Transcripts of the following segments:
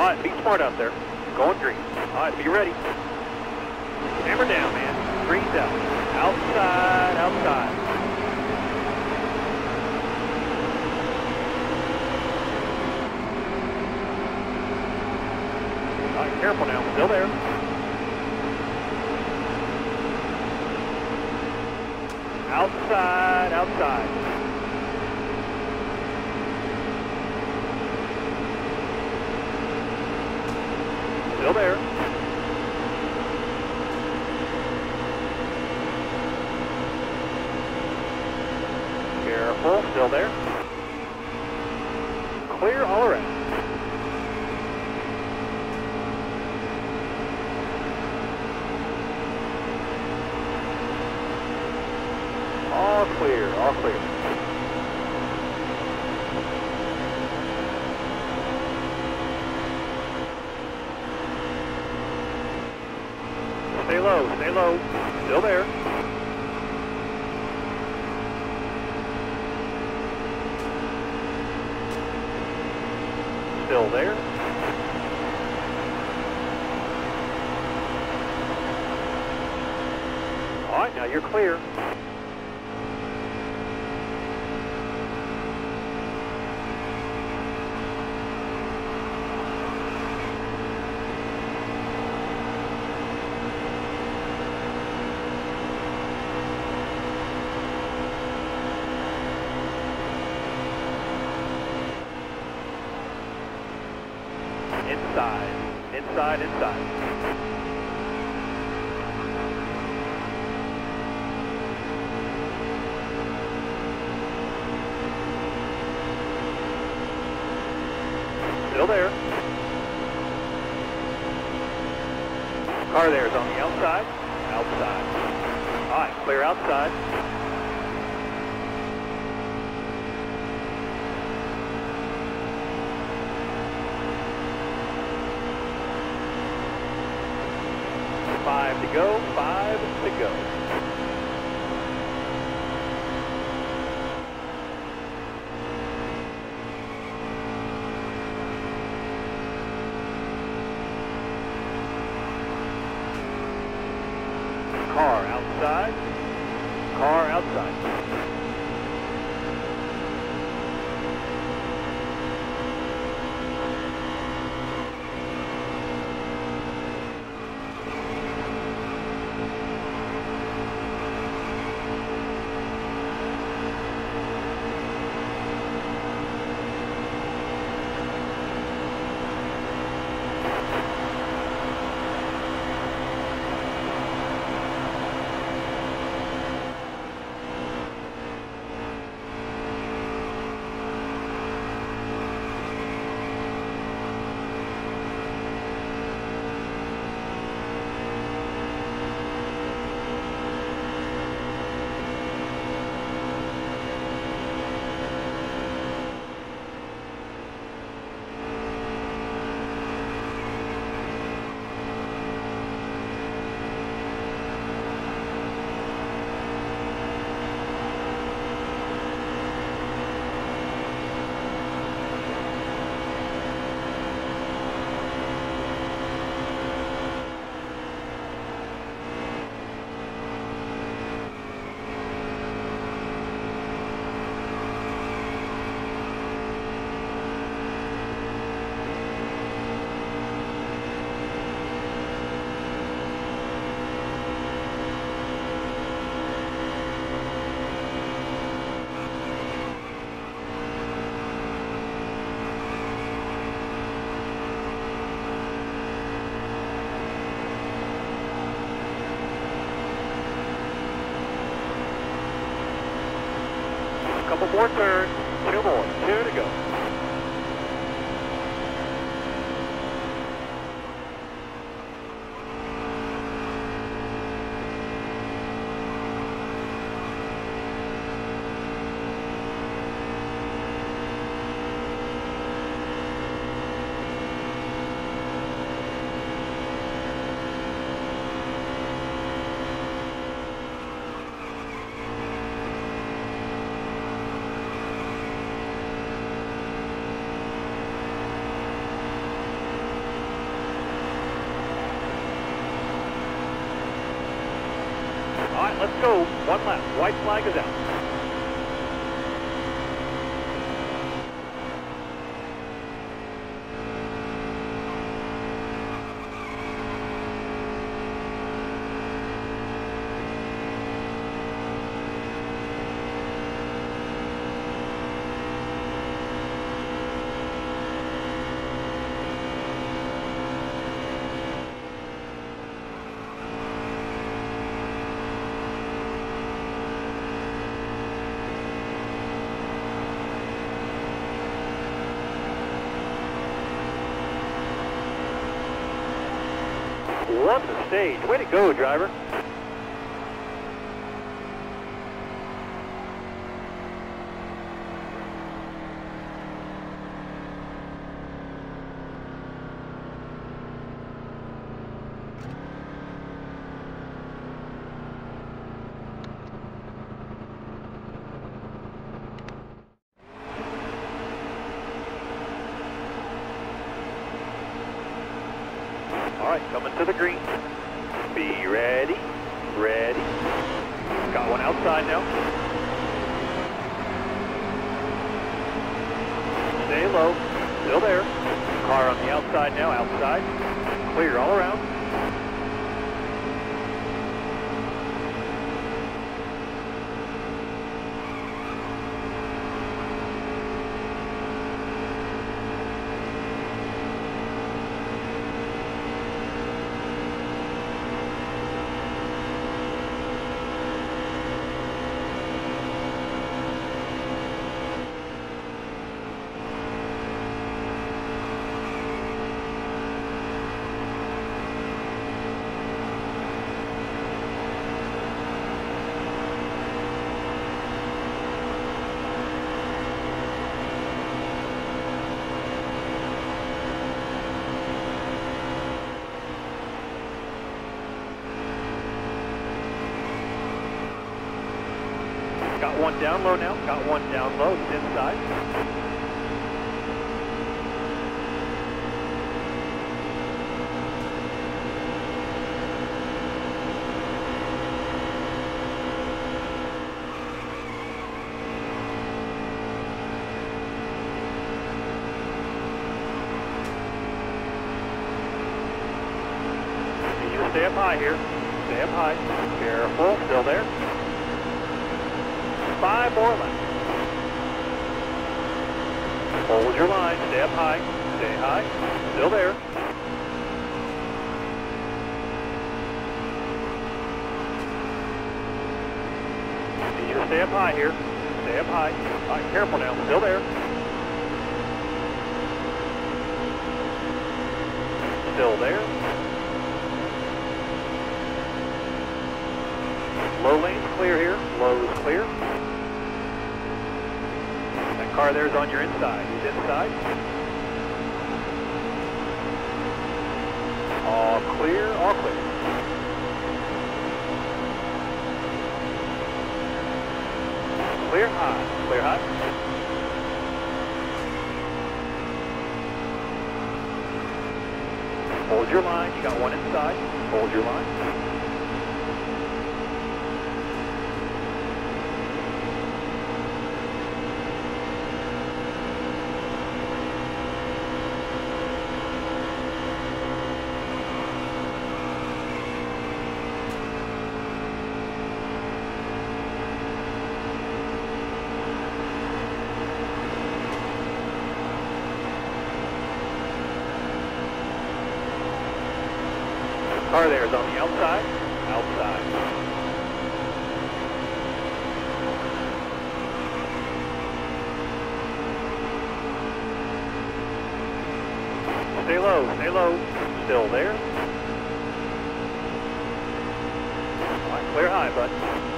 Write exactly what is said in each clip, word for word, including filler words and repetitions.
right, be smart out there. Going green. All right, be ready. Hammer down, man. Green's out. Outside, outside. All right, careful now. Still there. Outside, outside. Still there. Careful, still there. Clear all around. All clear, all clear. Stay low, stay low. Still there. Still there. All right, now you're clear. Inside, inside, inside. Still there. Car there is on the outside. Outside. All right, clear outside. Five to go, five to go. Car outside, car outside. Couple more turns, two more, two to go. go. One lap. White flag is out. Won the stage. Way to go, driver. All right, coming to the green. Be ready, ready. Got one outside now. Stay low, still there. Car on the outside now, outside. Clear all around. Got one down low now. Got one down low. It's inside. Need you to stay up high here. Stay up high. Careful. Still there. Five more laps. Hold your line, stay up high, stay high, still there. Need you to stay up high here, stay up high. All right, careful now, still there. Still there. Low lane's clear here, low is clear. That car there's on your inside. He's inside. All clear, all clear. Clear high, clear high. Hold your line, you got one inside. Hold your line. Car there is on the outside, outside. Stay low, stay low, still there. All right, clear high, bud.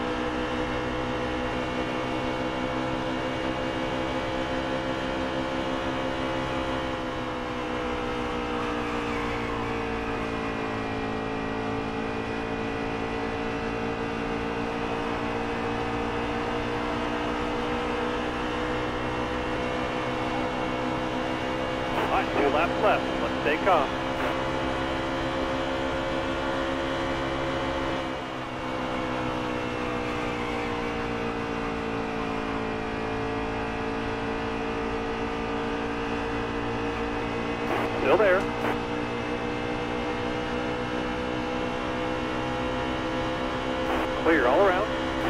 All right, two laps left. Let's stay calm. still there. Clear all around.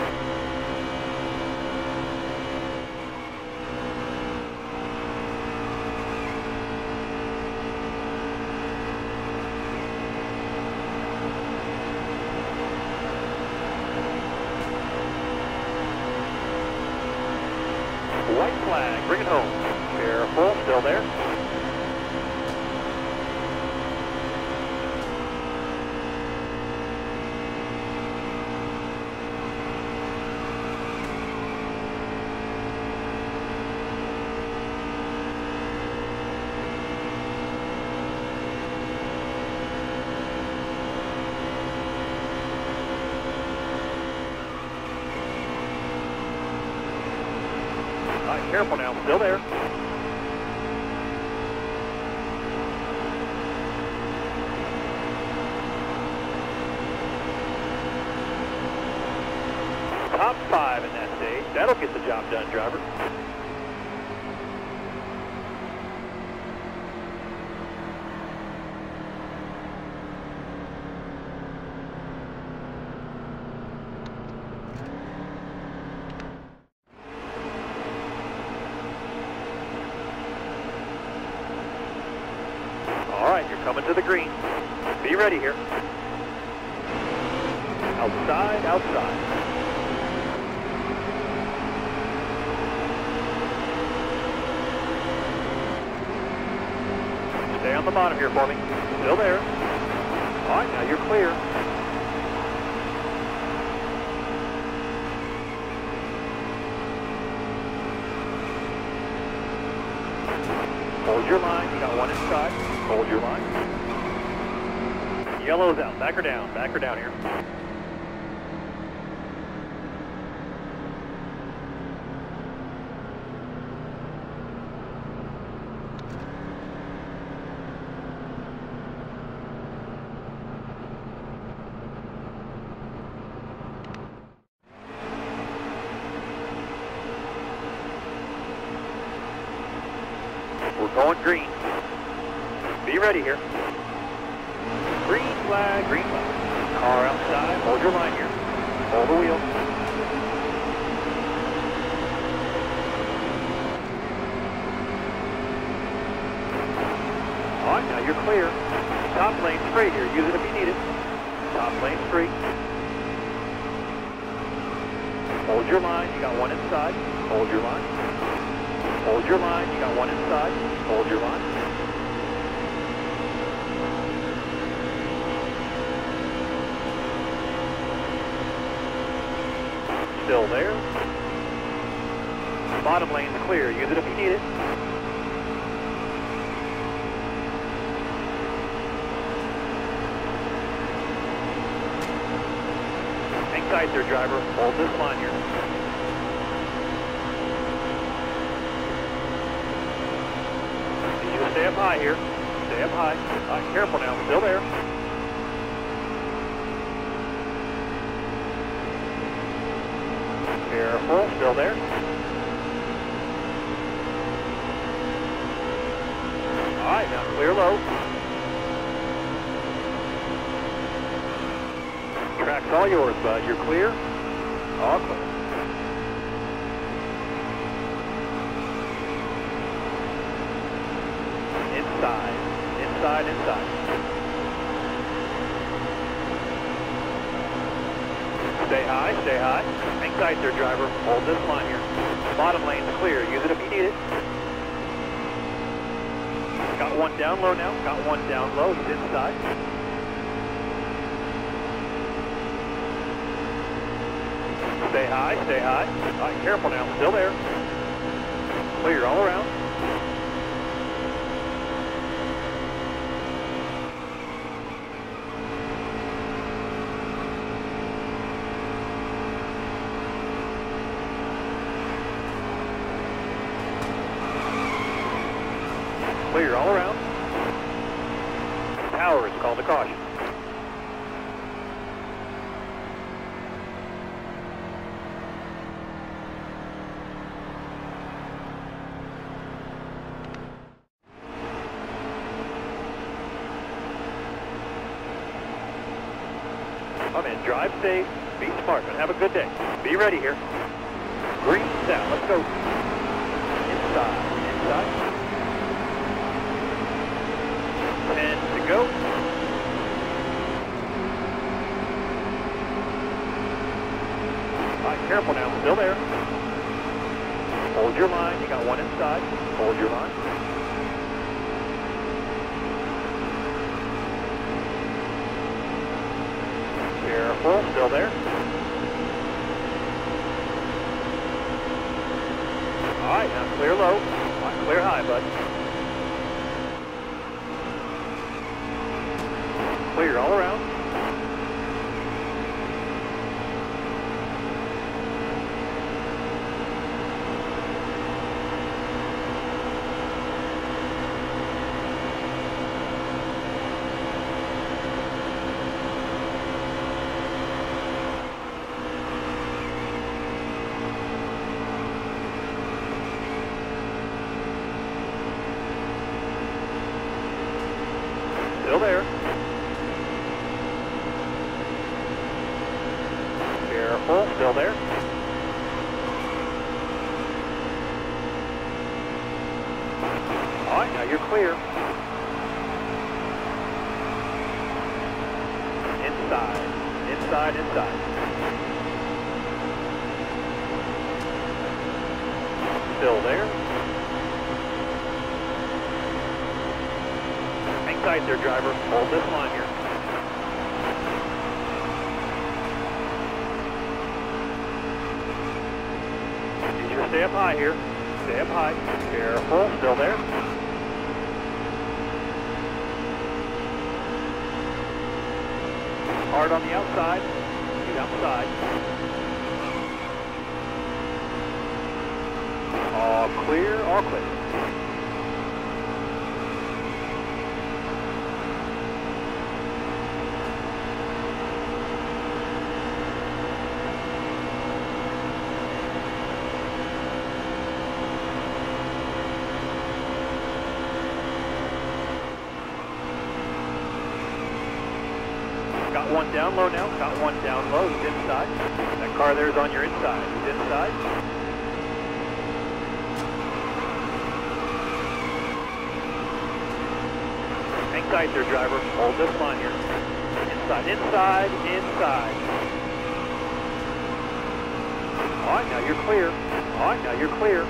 White flag, bring it home. Careful, still there. All right, careful now, still there. Top five in that stage. That'll get the job done, driver. All right, you're coming to the green. Be ready here. Outside, outside. Stay on the bottom here for me. Still there. All right, now you're clear. Hold your line. You got one inside. Hold your line. Yellow's out. Back her down. Back her down here. We're going green. Be ready here. Green flag, green flag. Car outside. Hold your line here. Hold the wheel. All right, now you're clear. Top lane free here. Use it if you need it. Top lane free. Hold your line. You got one inside. Hold your line. Hold your line. You got one inside. Hold your line. Still there. Bottom lane's clear. Use it if you need it. Hang tight there, driver. Hold this line here. Stay up high here. Stay up high. All right, careful now. Still there. Careful. Still there. All right, now clear low. Track's all yours, bud. You're clear. All clear. Inside, inside, inside. Stay high, stay high. Hang tight there, driver. Hold this line here. Bottom lane's clear. Use it if you need it. Got one down low now. Got one down low. He's inside. Stay high, stay high. All right, careful now. Still there. Clear all around. Clear all around. Tower is called a caution. I'm in. Drive safe, be smart, and have a good day. Be ready here. Green's out, let's go. Inside, inside. ten to go. All right, careful now, still there. Hold your line, you got one inside. Hold your line. Careful, still there. All right, now clear low. All right, clear high, bud. Clear all around. Still there. Careful, still there. All right, now you're clear. Inside, inside, inside. Still there. Hang tight there, driver. Hold this line here. Need you to stay up high here. Stay up high. Careful. Still there. Hard on the outside. Get outside. All clear, all clear. Got one down low now. Got one down low. He's inside. That car there is on your inside. He's inside. Hang tight there, driver. Hold this line here. Inside, inside, inside. All right, now you're clear. All right, now you're clear.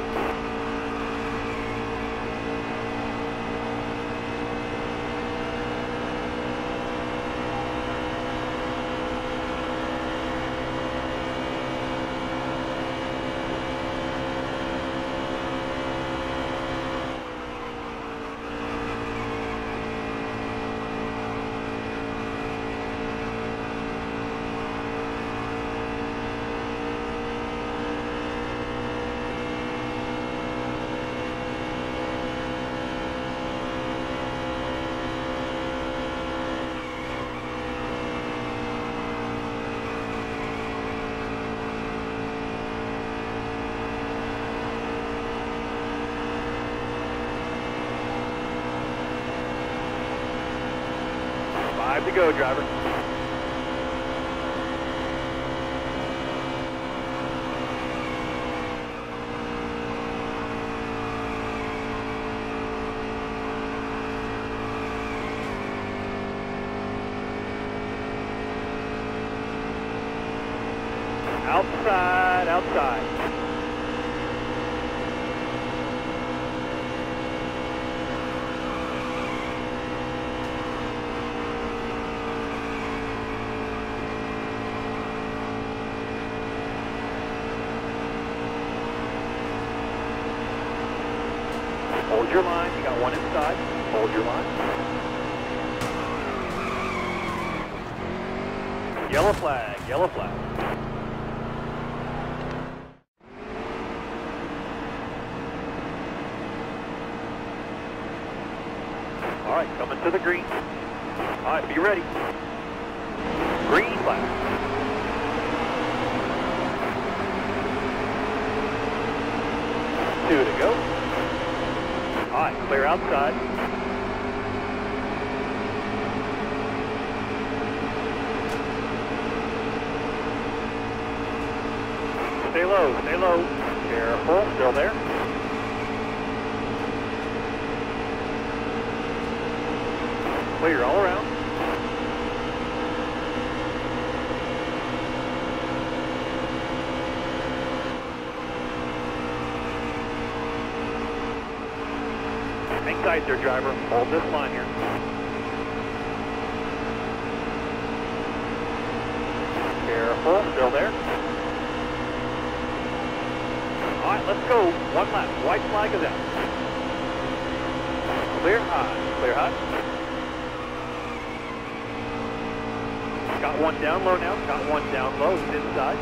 Five to go, driver. Outside, outside. Hold your line, you got one inside. Hold your line. Yellow flag, yellow flag. All right, coming to the green. All right, be ready. Green flag. Two to go. All right, clear outside. low, stay low. Careful, still there. Clear all around. Hang tight there, driver. Hold this line here. Careful, still there. All right, let's go. One lap. White flag is out. Clear high. Clear high. Got one down low now. Got one down low. He's inside.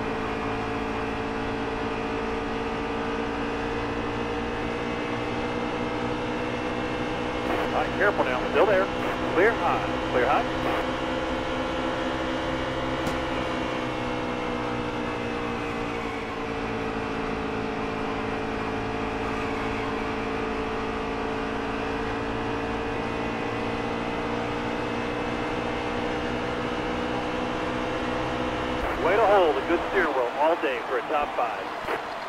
All right, careful now. Still there. Clear high. Clear high. Way to hold a good steering wheel all day for a top five.